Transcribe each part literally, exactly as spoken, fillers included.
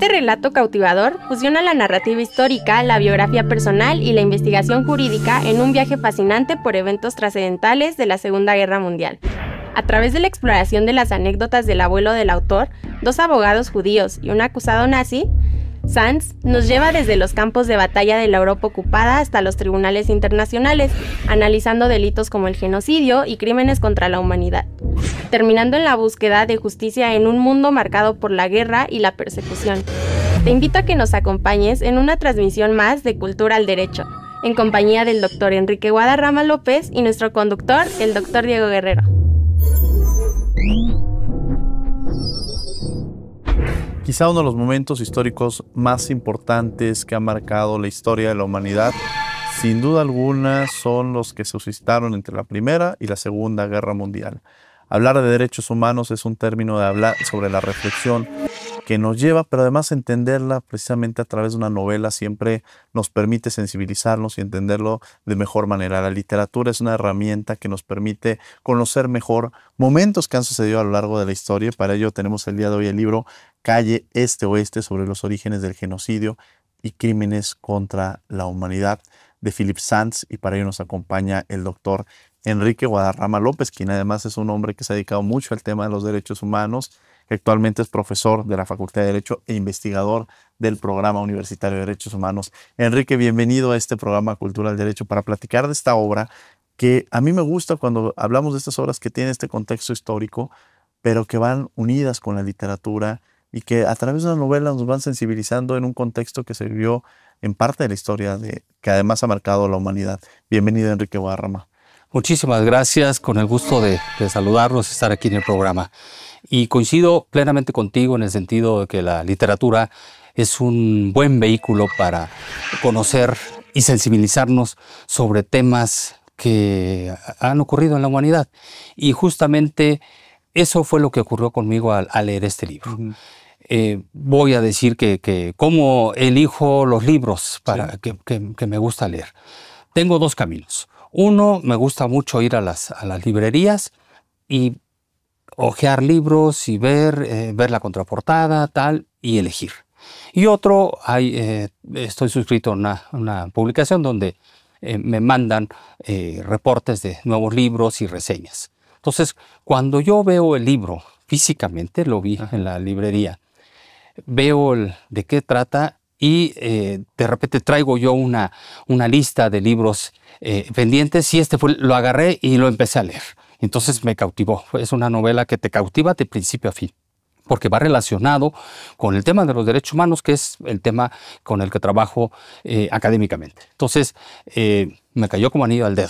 Este relato cautivador fusiona la narrativa histórica, la biografía personal y la investigación jurídica en un viaje fascinante por eventos trascendentales de la Segunda Guerra Mundial. A través de la exploración de las anécdotas del abuelo del autor, dos abogados judíos y un acusado nazi, Sands nos lleva desde los campos de batalla de la Europa ocupada hasta los tribunales internacionales, analizando delitos como el genocidio y crímenes contra la humanidad, terminando en la búsqueda de justicia en un mundo marcado por la guerra y la persecución. Te invito a que nos acompañes en una transmisión más de Cultura al Derecho, en compañía del doctor Enrique Guadarrama López y nuestro conductor, el doctor Diego Guerrero. Quizá uno de los momentos históricos más importantes que ha marcado la historia de la humanidad, sin duda alguna, son los que se suscitaron entre la Primera y la Segunda Guerra Mundial. Hablar de derechos humanos es un término de hablar sobre la reflexión que nos lleva, pero además entenderla precisamente a través de una novela siempre nos permite sensibilizarnos y entenderlo de mejor manera. La literatura es una herramienta que nos permite conocer mejor momentos que han sucedido a lo largo de la historia. Para ello tenemos el día de hoy el libro Calle Este-Oeste sobre los orígenes del genocidio y crímenes contra la humanidad de Philip Sands, y para ello nos acompaña el doctor Enrique Guadarrama López, quien además es un hombre que se ha dedicado mucho al tema de los derechos humanos, que actualmente es profesor de la Facultad de Derecho e investigador del Programa Universitario de Derechos Humanos. Enrique, bienvenido a este programa Cultura del Derecho para platicar de esta obra que a mí me gusta cuando hablamos de estas obras que tienen este contexto histórico, pero que van unidas con la literatura y que a través de una novela nos van sensibilizando en un contexto que se vivió en parte de la historia de, que además ha marcado la humanidad. Bienvenido, Enrique Guadarrama. Muchísimas gracias, con el gusto de, de saludarlos y estar aquí en el programa. Y coincido plenamente contigo en el sentido de que la literatura es un buen vehículo para conocer y sensibilizarnos sobre temas que han ocurrido en la humanidad. Y justamente eso fue lo que ocurrió conmigo al, al leer este libro. Uh-huh. Eh, voy a decir que, que cómo elijo los libros para sí. que, que, que me gusta leer. Tengo dos caminos. Uno, me gusta mucho ir a las, a las librerías y hojear libros y ver, eh, ver la contraportada, tal, y elegir. Y otro, hay, eh, estoy suscrito a una, una publicación donde eh, me mandan eh, reportes de nuevos libros y reseñas. Entonces, cuando yo veo el libro físicamente, lo vi Ajá. en la librería, veo el, de qué trata y eh, de repente traigo yo una, una lista de libros eh, pendientes y este fue, lo agarré y lo empecé a leer. Entonces me cautivó. Es una novela que te cautiva de principio a fin, porque va relacionado con el tema de los derechos humanos, que es el tema con el que trabajo eh, académicamente. Entonces eh, me cayó como anillo al dedo.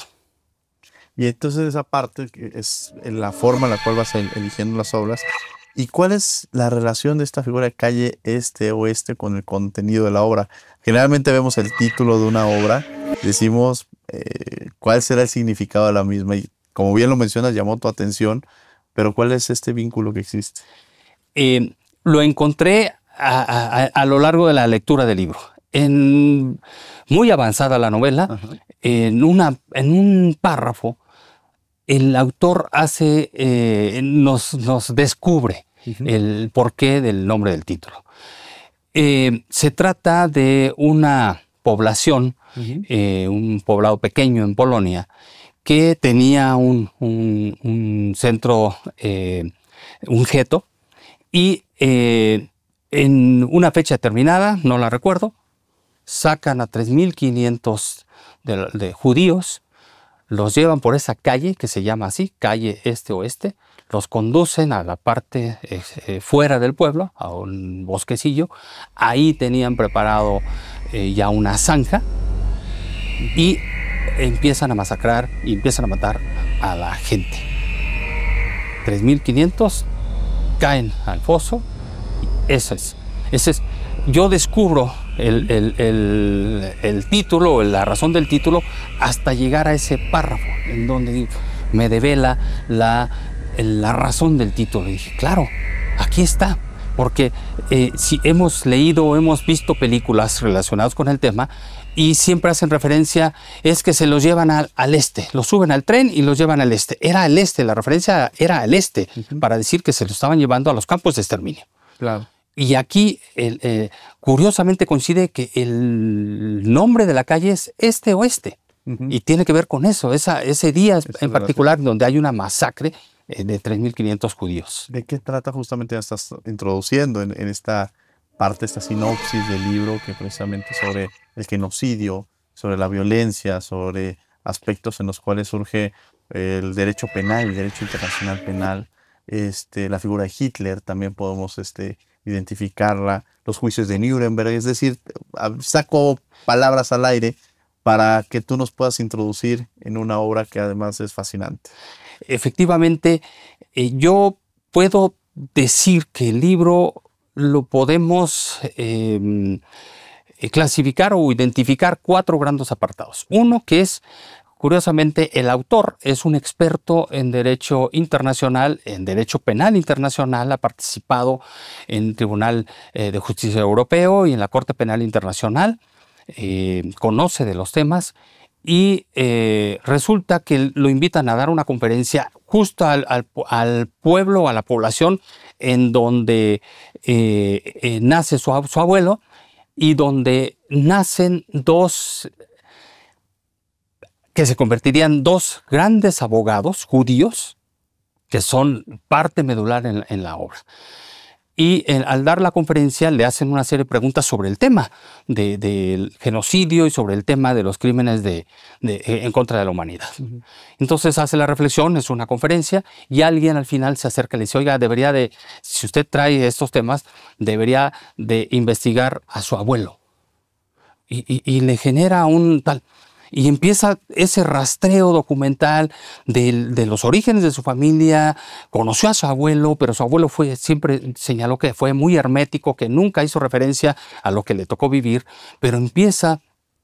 Y entonces esa parte es la forma en la cual vas eligiendo las obras. ¿Y cuál es la relación de esta figura de Calle Este-Oeste con el contenido de la obra? Generalmente vemos el título de una obra, decimos eh, cuál será el significado de la misma. Y como bien lo mencionas, llamó tu atención, pero ¿cuál es este vínculo que existe? Eh, lo encontré a, a, a lo largo de la lectura del libro. En, muy avanzada la novela, en, una, en un párrafo, el autor hace, eh, nos, nos descubre uh-huh. el porqué del nombre del título. Eh, se trata de una población, uh-huh. eh, un poblado pequeño en Polonia, que tenía un, un, un centro, eh, un ghetto, y eh, en una fecha determinada, no la recuerdo, sacan a tres mil quinientos de, de judíos, los llevan por esa calle que se llama así, calle Este-Oeste, los conducen a la parte eh, eh, fuera del pueblo, a un bosquecillo. Ahí tenían preparado eh, ya una zanja y empiezan a masacrar y empiezan a matar a la gente. tres mil quinientos caen al foso. Y eso es, ese es. Yo descubro el, el, el, el título, la razón del título, hasta llegar a ese párrafo en donde me devela la, la razón del título. Y dije, claro, aquí está. Porque eh, si hemos leído o hemos visto películas relacionadas con el tema y siempre hacen referencia, es que se los llevan al, al este, los suben al tren y los llevan al este. Era al este, la referencia era al este, uh-huh. para decir que se los estaban llevando a los campos de exterminio. Claro. Y aquí, el, eh, curiosamente, coincide que el nombre de la calle es Este-Oeste. Uh-huh. Y tiene que ver con eso, esa, ese día es en particular relación. Donde hay una masacre eh, de tres mil quinientos judíos. ¿De qué trata justamente? Ya estás introduciendo en, en esta parte, esta sinopsis del libro, que precisamente sobre el genocidio, sobre la violencia, sobre aspectos en los cuales surge el derecho penal, el derecho internacional penal, este, la figura de Hitler, también podemos este, identificarla, los juicios de Nuremberg, es decir, saco palabras al aire para que tú nos puedas introducir en una obra que además es fascinante. Efectivamente, eh, yo puedo decir que el libro lo podemos eh, clasificar o identificar cuatro grandes apartados. Uno que es, curiosamente, el autor es un experto en derecho internacional, en derecho penal internacional, ha participado en el Tribunal eh, de Justicia Europeo y en la Corte Penal Internacional, eh, conoce de los temas y eh, resulta que lo invitan a dar una conferencia justo al, al, al pueblo, a la población en donde eh, eh, nace su, su abuelo y donde nacen dos que se convertirían dos grandes abogados judíos que son parte medular en, en la obra. Y eh, al dar la conferencia le hacen una serie de preguntas sobre el tema de, del genocidio y sobre el tema de los crímenes de, de, en contra de la humanidad. Uh-huh. Entonces hace la reflexión, es una conferencia, y alguien al final se acerca y le dice, oiga, debería de, si usted trae estos temas, debería de investigar a su abuelo. Y, y, y le genera un tal... Y empieza ese rastreo documental de, de los orígenes de su familia. Conoció a su abuelo, pero su abuelo fue, siempre señaló que fue muy hermético, que nunca hizo referencia a lo que le tocó vivir, pero empieza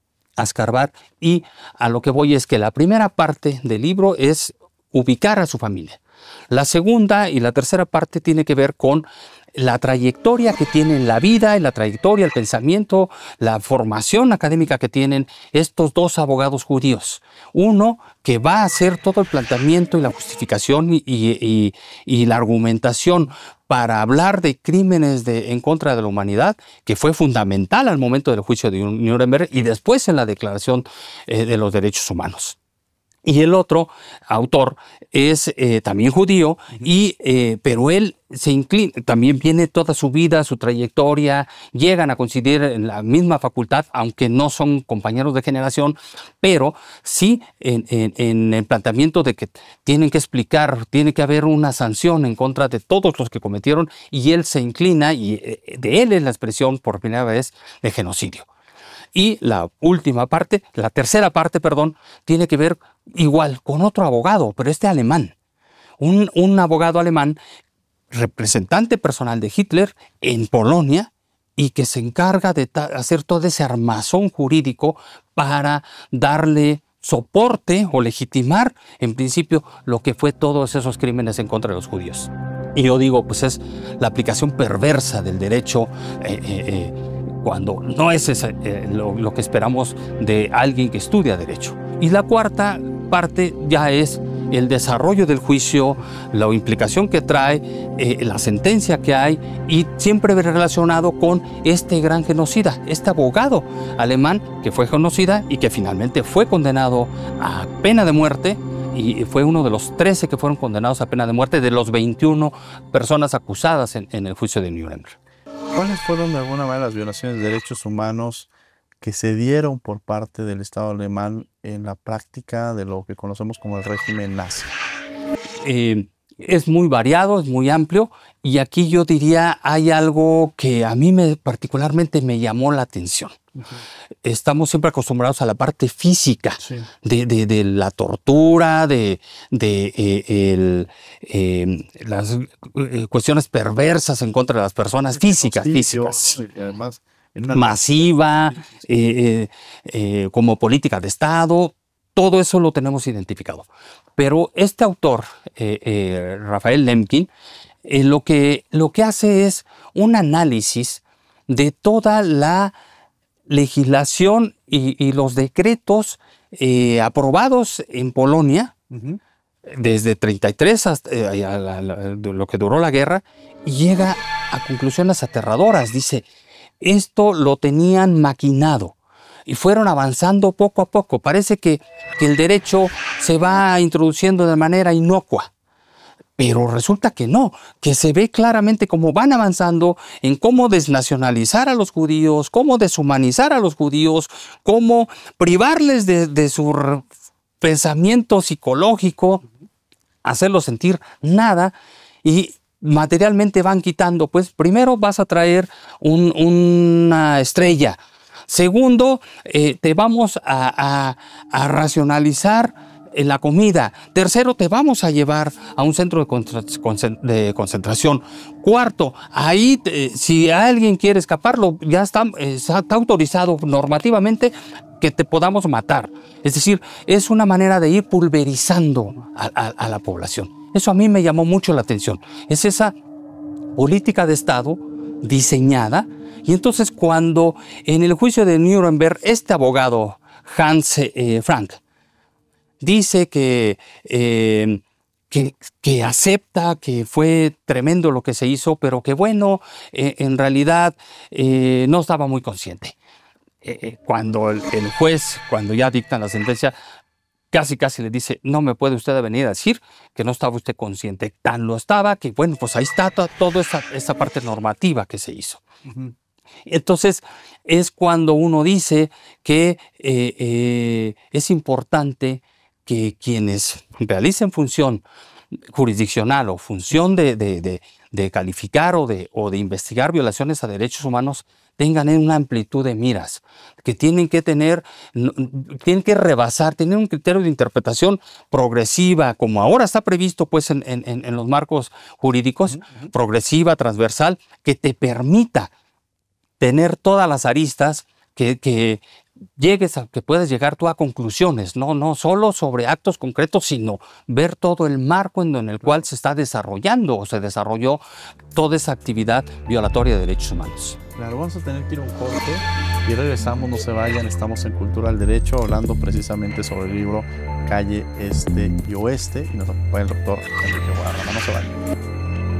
a escarbar, y a lo que voy es que la primera parte del libro es ubicar a su familia. La segunda y la tercera parte tiene que ver con la trayectoria que tienen, la vida y la trayectoria, el pensamiento, la formación académica que tienen estos dos abogados judíos. Uno que va a hacer todo el planteamiento y la justificación y, y, y la argumentación para hablar de crímenes de, en contra de la humanidad, que fue fundamental al momento del juicio de Nuremberg y después en la Declaración eh, de los Derechos Humanos. Y el otro autor es eh, también judío, y, eh, pero él se inclina, también viene toda su vida, su trayectoria, llegan a coincidir en la misma facultad, aunque no son compañeros de generación, pero sí en, en, en el planteamiento de que tienen que explicar, tiene que haber una sanción en contra de todos los que cometieron, y él se inclina, y eh, de él es la expresión por primera vez de genocidio. Y la última parte, la tercera parte, perdón, tiene que ver igual con otro abogado, pero este alemán. Un, un abogado alemán, representante personal de Hitler en Polonia, y que se encarga de hacer todo ese armazón jurídico para darle soporte o legitimar, en principio, lo que fue todos esos crímenes en contra de los judíos. Y yo digo, pues es la aplicación perversa del derecho, eh, eh, eh, cuando no es ese, eh, lo, lo que esperamos de alguien que estudia derecho. Y la cuarta parte ya es el desarrollo del juicio, la implicación que trae, eh, la sentencia que hay, y siempre relacionado con este gran genocida, este abogado alemán que fue genocida y que finalmente fue condenado a pena de muerte, y fue uno de los trece que fueron condenados a pena de muerte de los veintiuna personas acusadas en, en el juicio de Nuremberg. ¿Cuáles fueron de alguna manera las violaciones de derechos humanos que se dieron por parte del Estado alemán en la práctica de lo que conocemos como el régimen nazi? Eh, es muy variado, es muy amplio, y aquí yo diría hay algo que a mí me, particularmente me llamó la atención. Uh-huh. Estamos siempre acostumbrados a la parte física, sí, de, de, de la tortura, de, de eh, el, eh, las eh, cuestiones perversas en contra de las personas, físicas, físicas. Y además, masiva, eh, eh, como política de Estado. Todo eso lo tenemos identificado. Pero este autor, eh, eh, Raphael Lemkin, eh, lo, que, lo que hace es un análisis de toda la legislación y, y los decretos eh, aprobados en Polonia, uh-huh, desde treinta y tres hasta eh, a la, a la, lo que duró la guerra, y llega a conclusiones aterradoras. Dice, esto lo tenían maquinado y fueron avanzando poco a poco. Parece que, que el derecho se va introduciendo de manera inocua. Pero resulta que no, que se ve claramente cómo van avanzando en cómo desnacionalizar a los judíos, cómo deshumanizar a los judíos, cómo privarles de, de su pensamiento psicológico, hacerlos sentir nada, y materialmente van quitando. Pues primero vas a traer un, una estrella. Segundo, eh, te vamos a, a, a racionalizar en la comida. Tercero, te vamos a llevar a un centro de, contra de concentración. Cuarto, ahí te, si alguien quiere escaparlo, ya está, está autorizado normativamente que te podamos matar. Es decir, es una manera de ir pulverizando a, a, a la población. Eso a mí me llamó mucho la atención. Es esa política de Estado diseñada. Y entonces cuando en el juicio de Nuremberg este abogado Hans eh, Frank dice que, eh, que, que acepta que fue tremendo lo que se hizo, pero que bueno, eh, en realidad eh, no estaba muy consciente. Eh, cuando el, el juez, cuando ya dictan la sentencia, casi casi le dice, no me puede usted venir a decir que no estaba usted consciente. Tan lo estaba que bueno, pues ahí está toda, toda esa, esa parte normativa que se hizo. Uh-huh. Entonces es cuando uno dice que eh, eh, es importante que quienes realicen función jurisdiccional o función de, de, de, de calificar o de, o de investigar violaciones a derechos humanos tengan una amplitud de miras, que tienen que tener, tienen que rebasar, tener un criterio de interpretación progresiva, como ahora está previsto pues en, en, en los marcos jurídicos, uh-huh. progresiva, transversal, que te permita tener todas las aristas que, que llegues a, que puedes llegar tú a conclusiones, no, no solo sobre actos concretos, sino ver todo el marco en, en el cual se está desarrollando o se desarrolló toda esa actividad violatoria de derechos humanos. Claro, vamos a tener que ir a un corte y regresamos, no se vayan, estamos en Cultura del Derecho hablando precisamente sobre el libro Calle Este y Oeste y nos acompaña el doctor Enrique Guadarrama, no se vayan.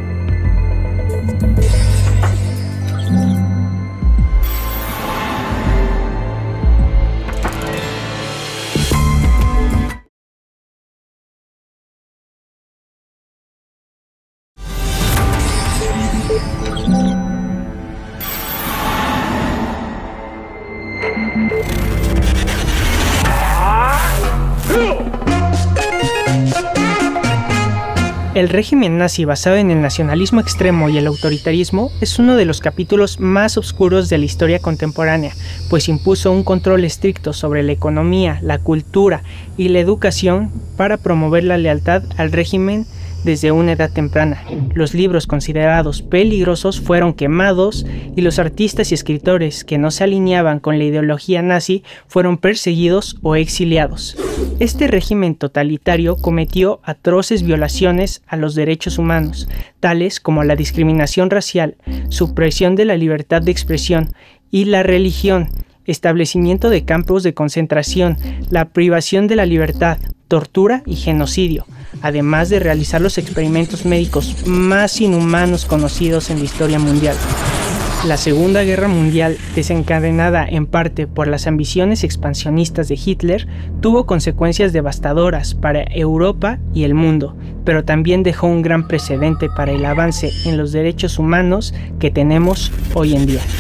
El régimen nazi basado en el nacionalismo extremo y el autoritarismo es uno de los capítulos más oscuros de la historia contemporánea, pues impuso un control estricto sobre la economía, la cultura y la educación para promover la lealtad al régimen desde una edad temprana. Los libros considerados peligrosos fueron quemados y los artistas y escritores que no se alineaban con la ideología nazi fueron perseguidos o exiliados. Este régimen totalitario cometió atroces violaciones a los derechos humanos, tales como la discriminación racial, supresión de la libertad de expresión y la religión, establecimiento de campos de concentración, la privación de la libertad, tortura y genocidio, además de realizar los experimentos médicos más inhumanos conocidos en la historia mundial. La Segunda Guerra Mundial, desencadenada en parte por las ambiciones expansionistas de Hitler, tuvo consecuencias devastadoras para Europa y el mundo, pero también dejó un gran precedente para el avance en los derechos humanos que tenemos hoy en día.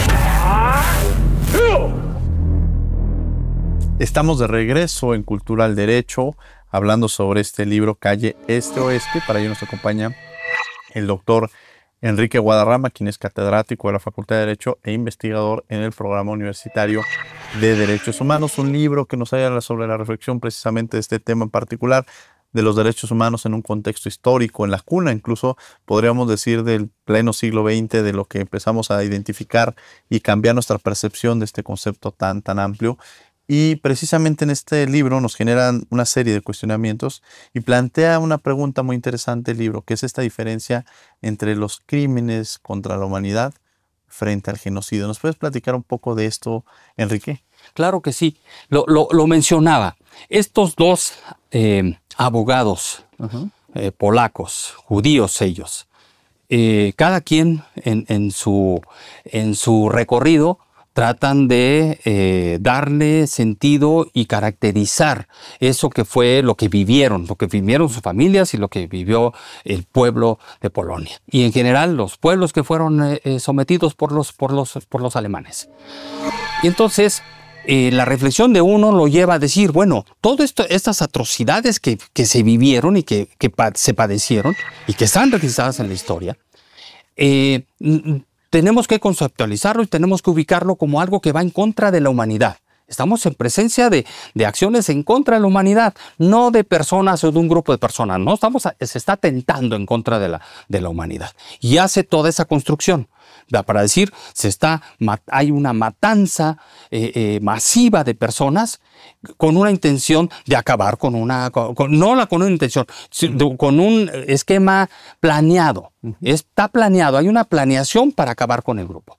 Estamos de regreso en Cultura del Derecho, hablando sobre este libro Calle Este Oeste. Para ello nos acompaña el doctor Enrique Guadarrama, quien es catedrático de la Facultad de Derecho e investigador en el Programa Universitario de Derechos Humanos. Un libro que nos ayuda sobre la reflexión precisamente de este tema en particular, de los derechos humanos en un contexto histórico, en la cuna incluso, podríamos decir, del pleno siglo veinte, de lo que empezamos a identificar y cambiar nuestra percepción de este concepto tan, tan amplio. Y precisamente en este libro nos generan una serie de cuestionamientos y plantea una pregunta muy interesante el libro, que es esta diferencia entre los crímenes contra la humanidad frente al genocidio. ¿Nos puedes platicar un poco de esto, Enrique? Claro que sí, lo, lo, lo mencionaba. Estos dos eh, abogados uh-huh. eh, polacos, judíos ellos, eh, cada quien en, en, su, en su recorrido tratan de eh, darle sentido y caracterizar eso que fue lo que vivieron, lo que vivieron sus familias y lo que vivió el pueblo de Polonia. Y en general los pueblos que fueron eh, sometidos por los, por, los, por los alemanes. Y entonces eh, la reflexión de uno lo lleva a decir, bueno, todas estas atrocidades que, que se vivieron y que, que pa se padecieron y que están registradas en la historia, eh, tenemos que conceptualizarlo y tenemos que ubicarlo como algo que va en contra de la humanidad. Estamos en presencia de, de acciones en contra de la humanidad, no de personas o de un grupo de personas. No estamos a, se está atentando en contra de la, de la humanidad. Y hace toda esa construcción para decir, se está, hay una matanza eh, eh, masiva de personas con una intención de acabar con una, con, con, no la, con una intención, sino con un esquema planeado. Uh-huh. Está planeado, hay una planeación para acabar con el grupo.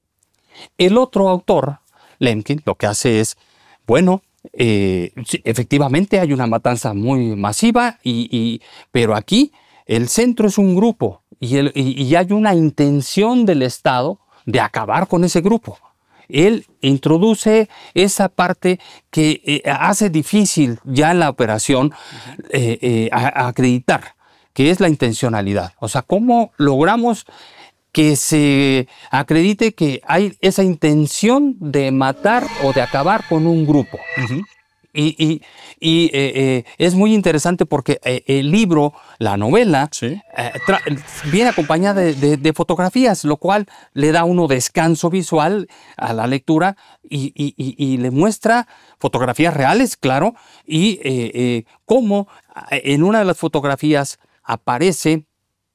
El otro autor, Lemkin, lo que hace es, bueno, eh, sí, efectivamente hay una matanza muy masiva, y, y, pero aquí el centro es un grupo y, el, y, y hay una intención del Estado de acabar con ese grupo. Él introduce esa parte que eh, hace difícil ya en la operación eh, eh, a, a acreditar, que es la intencionalidad. O sea, ¿cómo logramos que se acredite que hay esa intención de matar o de acabar con un grupo? Uh-huh. Y, y, y eh, eh, es muy interesante porque eh, el libro, la novela, sí. eh, viene acompañada de, de, de fotografías, lo cual le da uno descanso visual a la lectura y, y, y, y le muestra fotografías reales, claro, y eh, eh, cómo en una de las fotografías aparece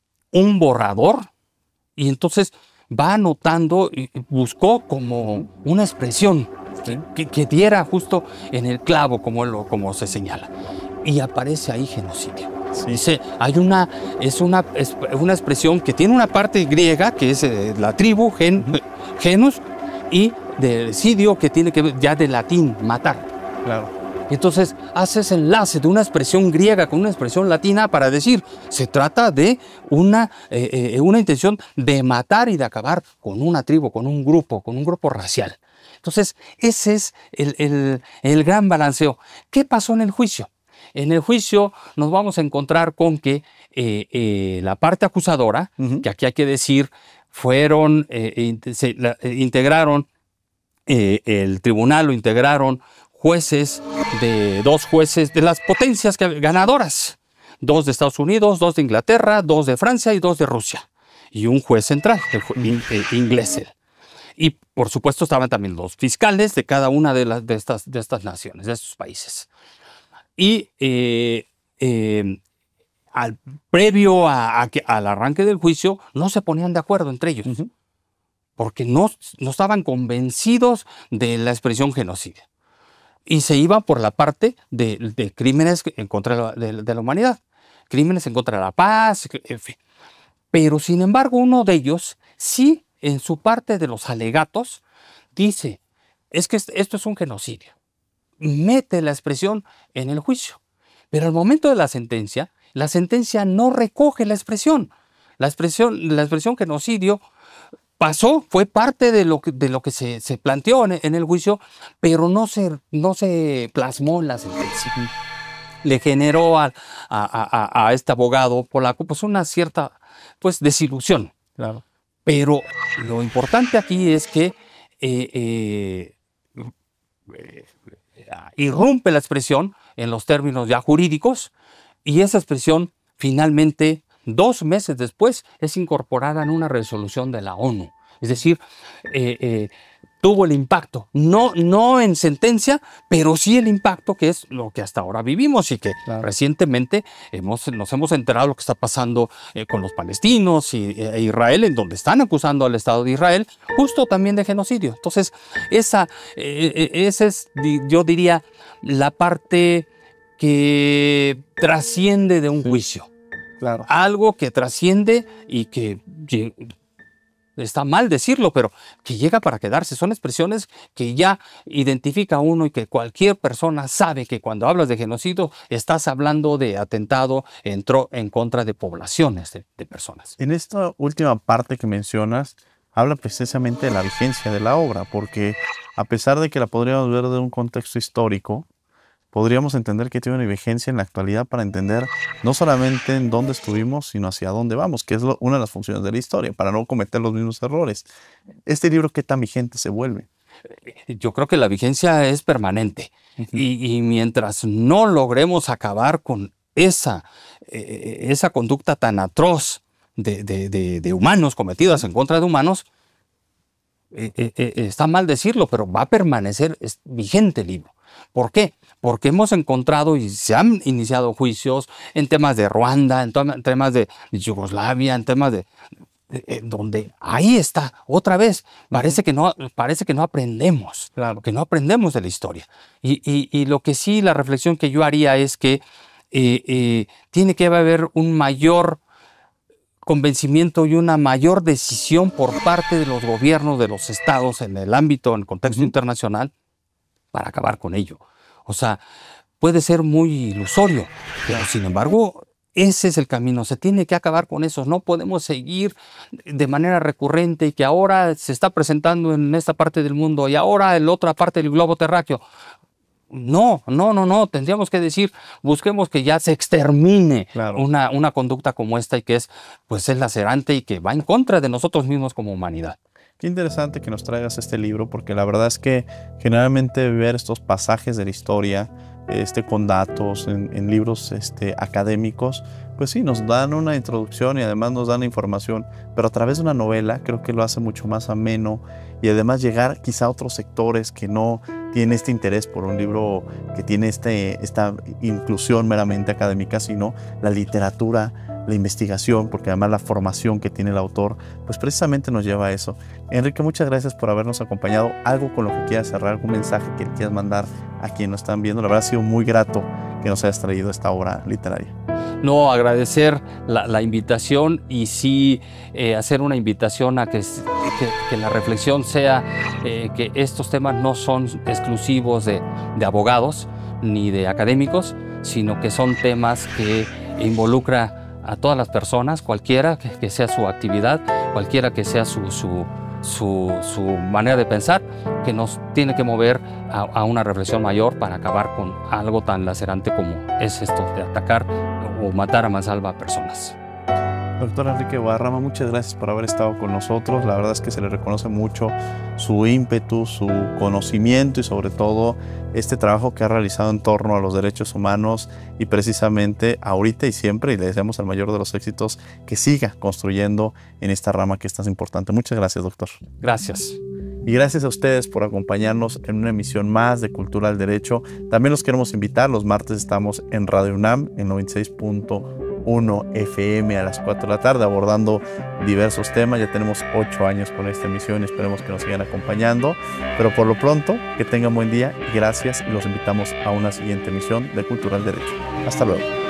un borrador. Y entonces va anotando y buscó como una expresión ¿sí? que, que diera justo en el clavo, como, lo, como se señala. Y aparece ahí genocidio. Sí. Dice, hay una, es una, es una expresión que tiene una parte griega, que es eh, la tribu, gen, genus, y de sidio, que tiene que ver ya de latín, matar. Claro. Entonces hace ese enlace de una expresión griega con una expresión latina para decir, se trata de una, eh, eh, una intención de matar y de acabar con una tribu, con un grupo, con un grupo racial. Entonces ese es el, el, el gran balanceo. ¿Qué pasó en el juicio? En el juicio nos vamos a encontrar con que eh, eh, la parte acusadora, uh-huh. que aquí hay que decir, fueron, eh, se la, integraron, eh, el tribunal lo integraron jueces, de dos jueces de las potencias ganadoras, dos de Estados Unidos, dos de Inglaterra, dos de Francia y dos de Rusia, y un juez central, el juez eh, inglés. Y por supuesto estaban también los fiscales de cada una de, las, de, estas, de estas naciones, de estos países. Y eh, eh, al, previo a, a que, al arranque del juicio no se ponían de acuerdo entre ellos, uh-huh. porque no, no estaban convencidos de la expresión genocidio. Y se iba por la parte de, de crímenes en contra de la, de la humanidad, crímenes en contra de la paz, en fin. Pero sin embargo uno de ellos sí en su parte de los alegatos dice, es que esto es un genocidio. Mete la expresión en el juicio. Pero al momento de la sentencia, la sentencia no recoge la expresión. La expresión, la expresión genocidio pasó, fue parte de lo que, de lo que se, se planteó en, en el juicio, pero no se, no se plasmó en la sentencia. Le generó a, a, a, a este abogado polaco pues una cierta pues, desilusión. Claro. Pero lo importante aquí es que eh, eh, eh, irrumpe la expresión en los términos ya jurídicos y esa expresión finalmente dos meses después es incorporada en una resolución de la ONU. Es decir, eh, eh, tuvo el impacto, no, no en sentencia, pero sí el impacto que es lo que hasta ahora vivimos y que claro. recientemente hemos, nos hemos enterado de lo que está pasando eh, con los palestinos y e Israel, en donde están acusando al Estado de Israel justo también de genocidio. Entonces, esa, eh, esa es, yo diría, la parte que trasciende de un juicio. Claro. Algo que trasciende y que está mal decirlo, pero que llega para quedarse. Son expresiones que ya identifica uno y que cualquier persona sabe que cuando hablas de genocidio estás hablando de atentado entró en contra de poblaciones de, de personas. En esta última parte que mencionas, habla precisamente de la vigencia de la obra, porque a pesar de que la podríamos ver de un contexto histórico, podríamos entender que tiene una vigencia en la actualidad para entender no solamente en dónde estuvimos, sino hacia dónde vamos, que es lo, una de las funciones de la historia, para no cometer los mismos errores. ¿Este libro qué tan vigente se vuelve? Yo creo que la vigencia es permanente. Uh-huh. y, y mientras no logremos acabar con esa, eh, esa conducta tan atroz de, de, de, de humanos cometidas en contra de humanos, eh, eh, eh, está mal decirlo, pero va a permanecer vigente el libro. ¿Por qué? Porque hemos encontrado y se han iniciado juicios en temas de Ruanda, en, en temas de Yugoslavia, en temas de, de, de donde ahí está otra vez. Parece que no, parece que no aprendemos, claro, que no aprendemos de la historia. Y, y, y lo que sí, la reflexión que yo haría es que eh, eh, tiene que haber un mayor convencimiento y una mayor decisión por parte de los gobiernos de los estados en el ámbito, en el contexto uh-huh. internacional, para acabar con ello. O sea, puede ser muy ilusorio, pero sin embargo, ese es el camino. Se tiene que acabar con eso. No podemos seguir de manera recurrente y que ahora se está presentando en esta parte del mundo y ahora en la otra parte del globo terráqueo. No, no, no, no. Tendríamos que decir, busquemos que ya se extermine claro. una, una conducta como esta y que es, pues, es lacerante y que va en contra de nosotros mismos como humanidad. Qué interesante que nos traigas este libro, porque la verdad es que generalmente ver estos pasajes de la historia, este, con datos en, en libros este, académicos, pues sí, nos dan una introducción y además nos dan información, pero a través de una novela creo que lo hace mucho más ameno y además llegar quizá a otros sectores que no tienen este interés por un libro que tiene este, esta inclusión meramente académica, sino la literatura, la investigación, porque además la formación que tiene el autor, pues precisamente nos lleva a eso. Enrique, muchas gracias por habernos acompañado. ¿Algo con lo que quieras cerrar, algún mensaje que quieras mandar a quienes nos están viendo? La verdad ha sido muy grato que nos hayas traído esta obra literaria. No, agradecer la, la invitación y sí eh, hacer una invitación a que, que, que la reflexión sea eh, que estos temas no son exclusivos de, de abogados ni de académicos, sino que son temas que involucran a todas las personas, cualquiera que, que sea su actividad, cualquiera que sea su, su, su, su manera de pensar, que nos tiene que mover a, a una reflexión mayor para acabar con algo tan lacerante como es esto de atacar o matar a mansalva a personas. Doctor Enrique Guadarrama, muchas gracias por haber estado con nosotros. La verdad es que se le reconoce mucho su ímpetu, su conocimiento y sobre todo este trabajo que ha realizado en torno a los derechos humanos y precisamente ahorita y siempre, y le deseamos el mayor de los éxitos, que siga construyendo en esta rama que es tan importante. Muchas gracias, doctor. Gracias. Y gracias a ustedes por acompañarnos en una emisión más de Cultura al Derecho. También los queremos invitar, los martes estamos en Radio UNAM en noventa y seis punto uno F M a las cuatro de la tarde abordando diversos temas. Ya tenemos ocho años con esta emisión y esperemos que nos sigan acompañando. Pero por lo pronto, que tengan buen día y gracias y los invitamos a una siguiente emisión de Cultura al Derecho. Hasta luego.